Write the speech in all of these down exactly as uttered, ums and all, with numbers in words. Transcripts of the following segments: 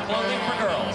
clothing for girls.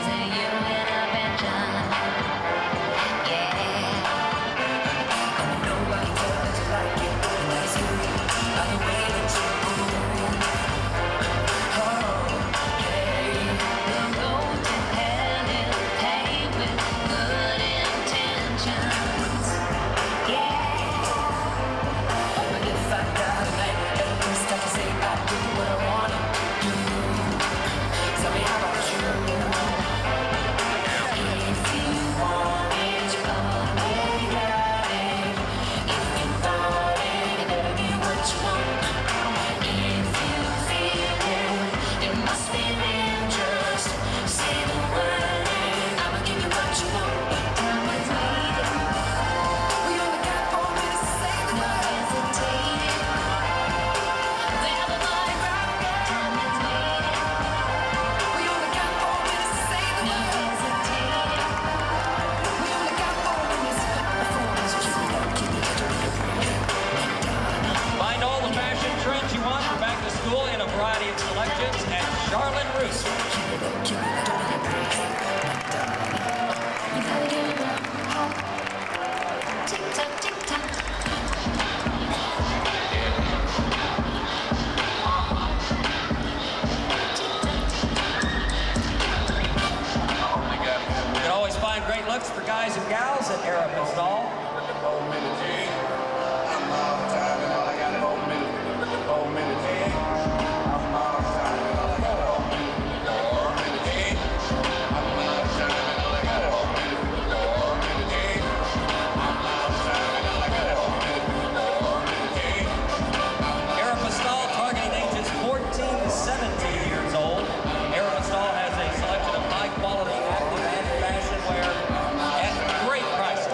In a variety of selections at Charlotte Roos. You can always find great looks for guys and gals at Era Pistol. seventeen years old. Aerosol has a selection of high-quality active and fashion wear at great prices.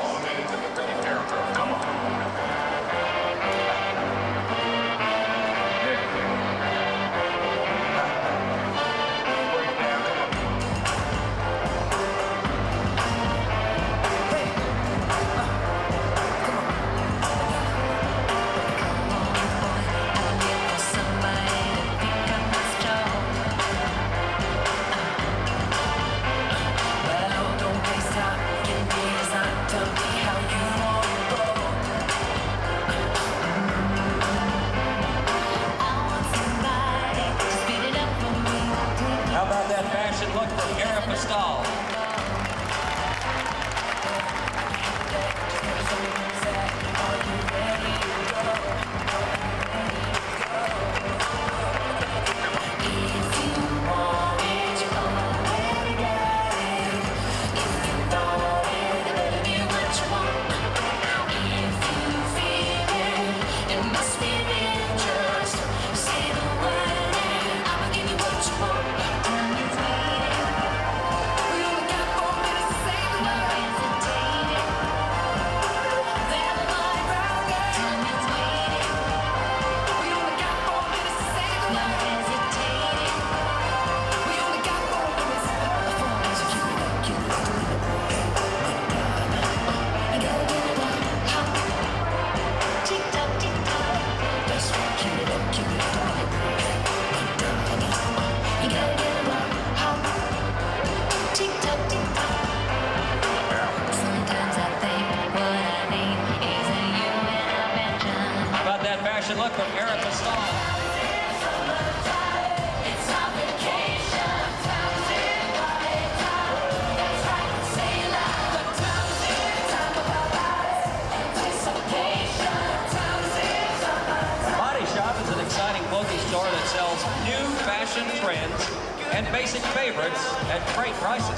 How about that fashion look from Era Pistol? Fashion look from Era Pistol. Body Shop is an exciting clothing store that sells new fashion trends and basic favorites at great prices.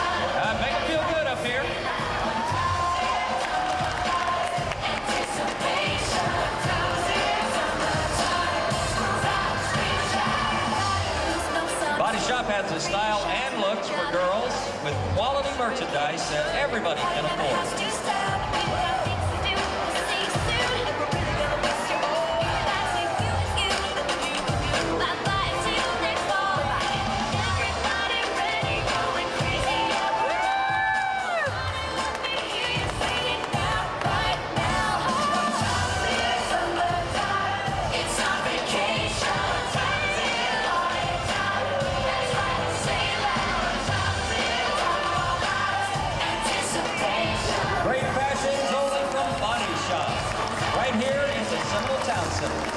Anticipate. and looks for girls with quality merchandise that everybody can afford. Great fashions only from Body Shop, right here in the Seminole Town Center.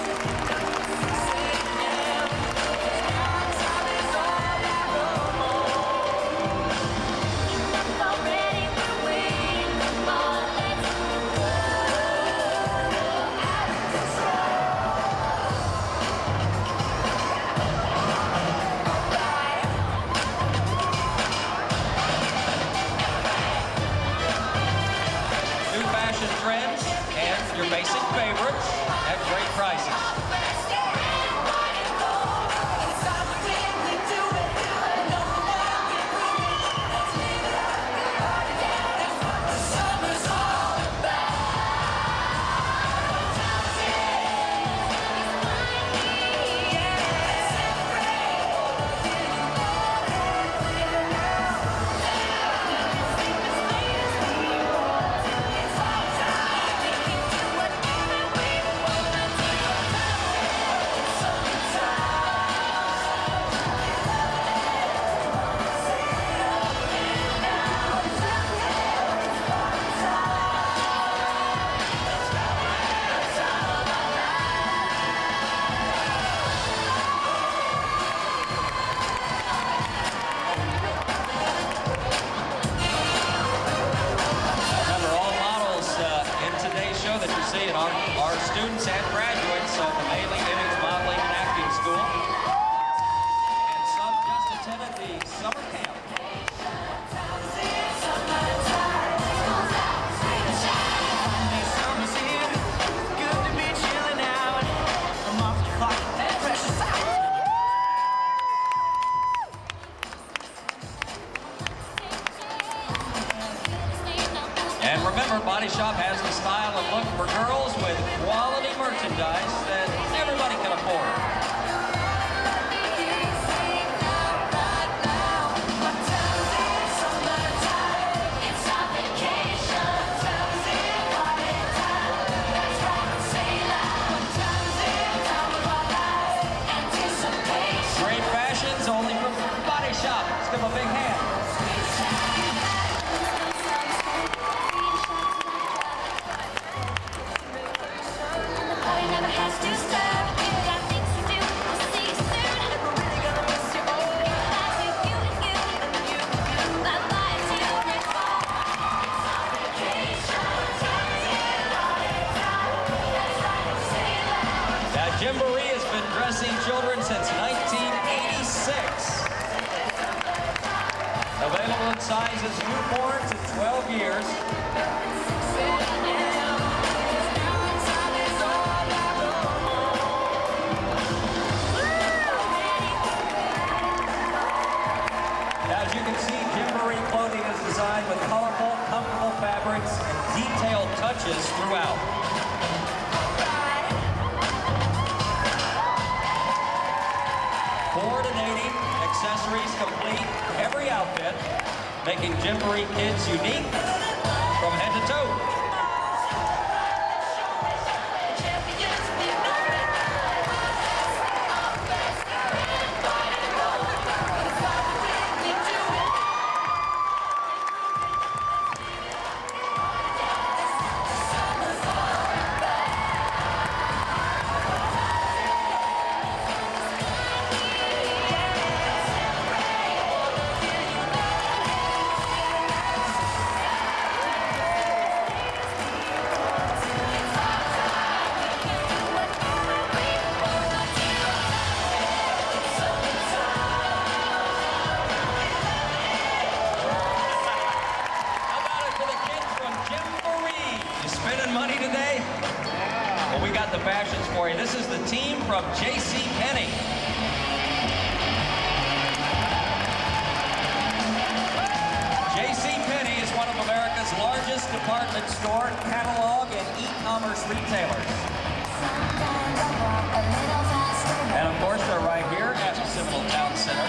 Trends and your basic favorites at great prices. That you see in our, our students and graduates of the Maile Image Modeling and Acting School. And some just attended the summer camp. Good to be chilling out. I'm off the clock. Precious hours. And remember, Body Shop has the style and look for girls with quality merchandise that everybody can afford. Great fashions only from Body Shop. Let's give them a big hand. Gymboree has been dressing children since nineteen eighty-six. Available in sizes newborn to twelve years. Now, as you can see, Gymboree clothing is designed with colorful, comfortable fabrics and detailed touches throughout. Coordinating accessories complete every outfit, making Gymboree kids unique from head to toe. Money today? Well, we got the fashions for you. This is the team from J C Penney. department store, catalog, and e-commerce retailers. And of course, they're right here at the Seminole Town Center.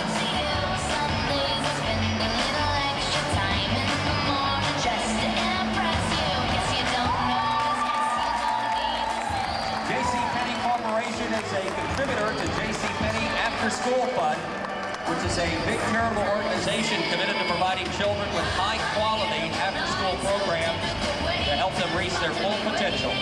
JCPenney Corporation is a contributor to JCPenney After School Fund, which is a big charitable organization committed to providing children with high-quality after-school programs to help them reach their full potential.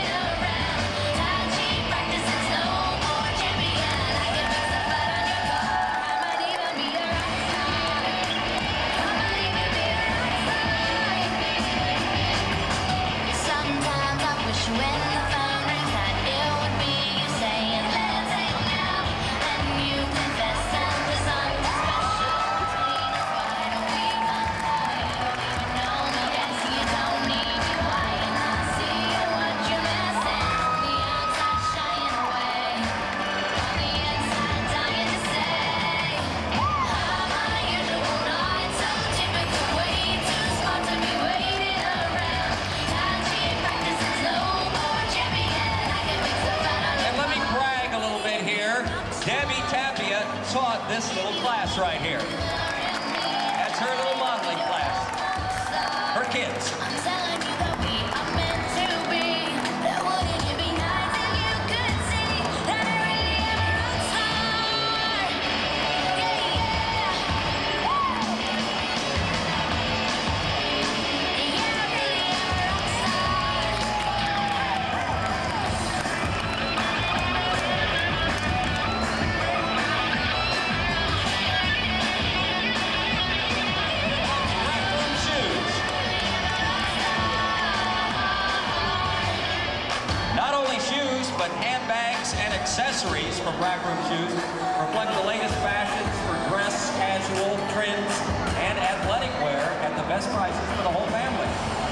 Taught this little class right here. That's her little modeling class. Her kids. But handbags and accessories from Rack Room Shoes reflect the latest fashions for dress, casual, trends, and athletic wear at the best prices for the whole family.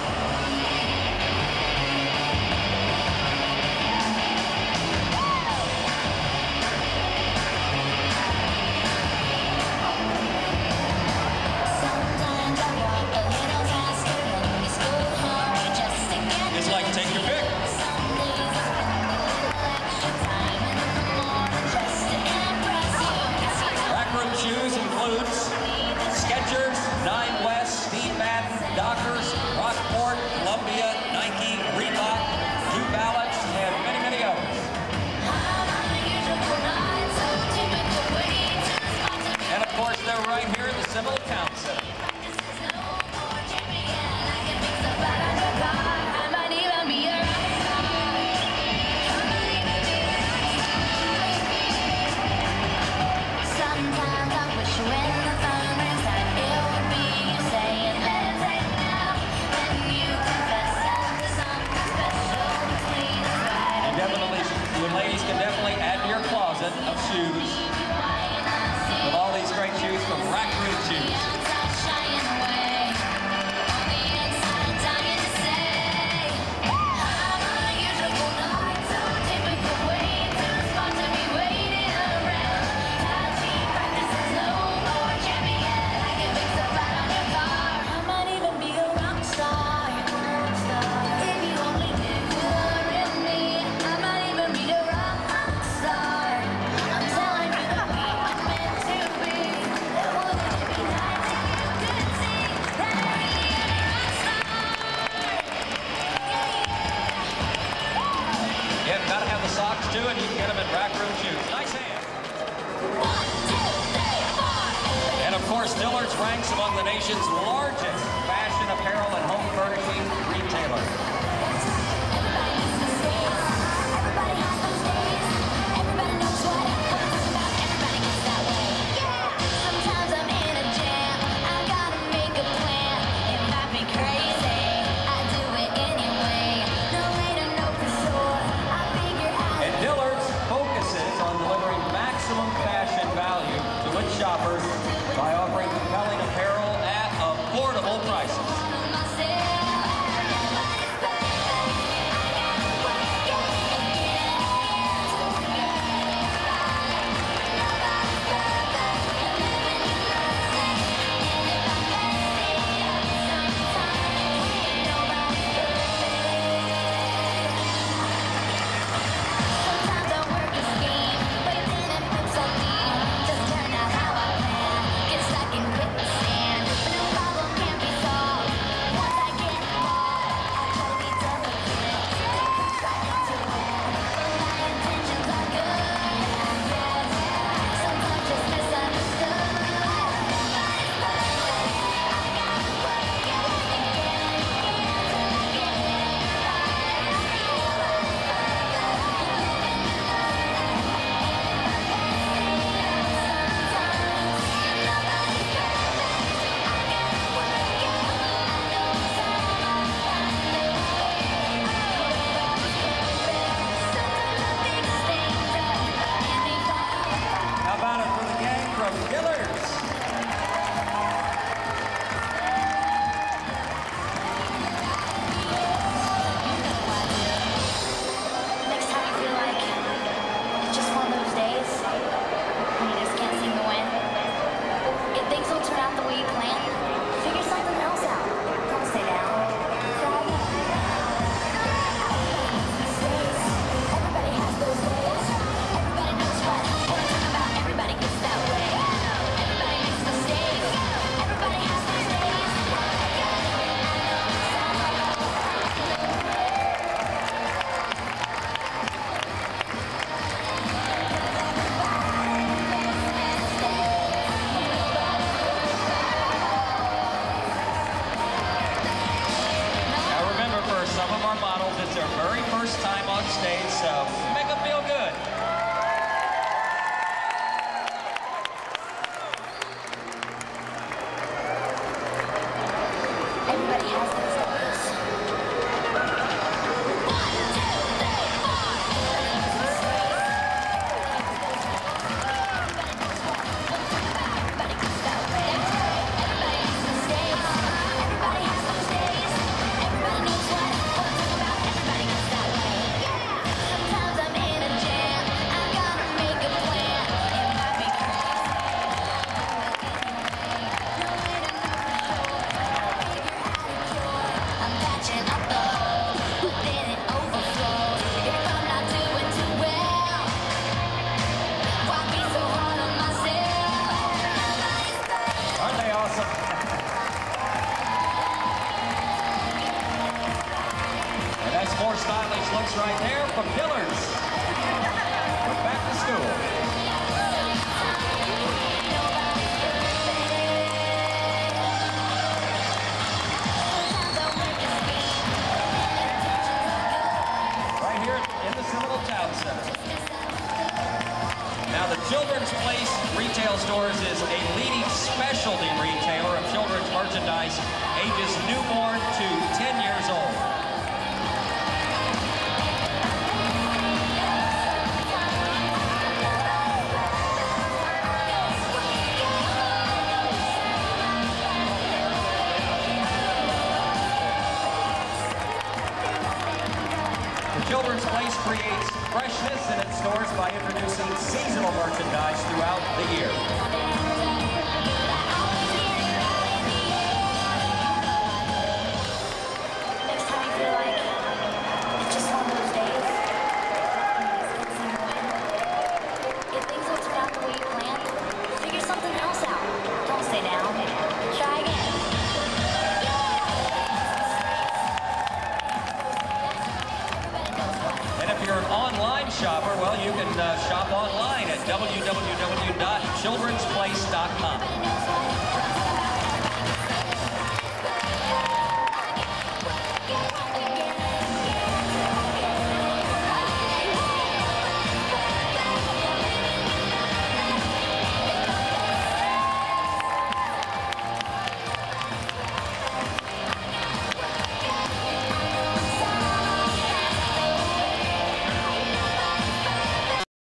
It's like take your pick. Shoes includes Skechers, Nine West, Steve Madden, Dockers, Rockport, Columbia, Nike, Reebok, New Balance, and many, many others. And of course, they're right here at the Seminole Town Center. Ladies can definitely add to your closet of shoes with all these great shoes from Rack Room Shoes. Socks too, and you can get them at Rack Room Shoes. Nice hand. One, two, three, four. And of course, Dillard's ranks among the nation's largest fashion apparel and home furnishing retailer. Shoppers by offering compelling apparel at affordable prices. stylish looks right there from Dillard's. We're back to school. Right here in the Seminole Town Center. Now, the Children's Place Retail Stores is a leading specialty retailer of children's merchandise ages newborn to ten years old. The Children's Place creates freshness in its stores by introducing seasonal merchandise throughout the year.